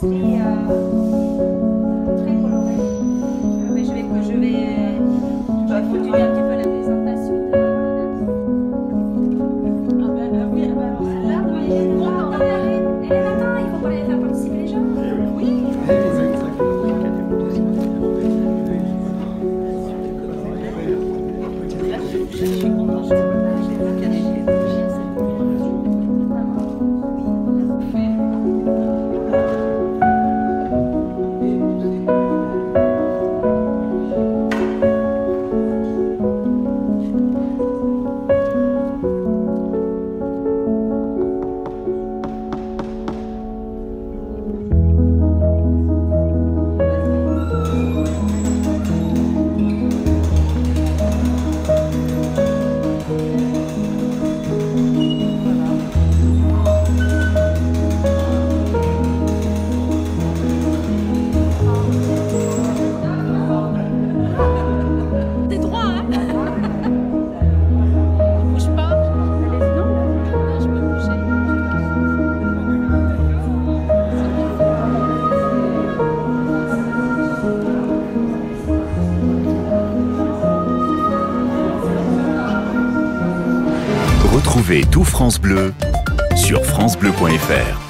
bracelet très coloré. Mais je vais continuer un petit peu la présentation de attends, il faut pas les faire participer les gens. Oui. Je suis contente. Retrouvez tout France Bleu sur francebleu.fr.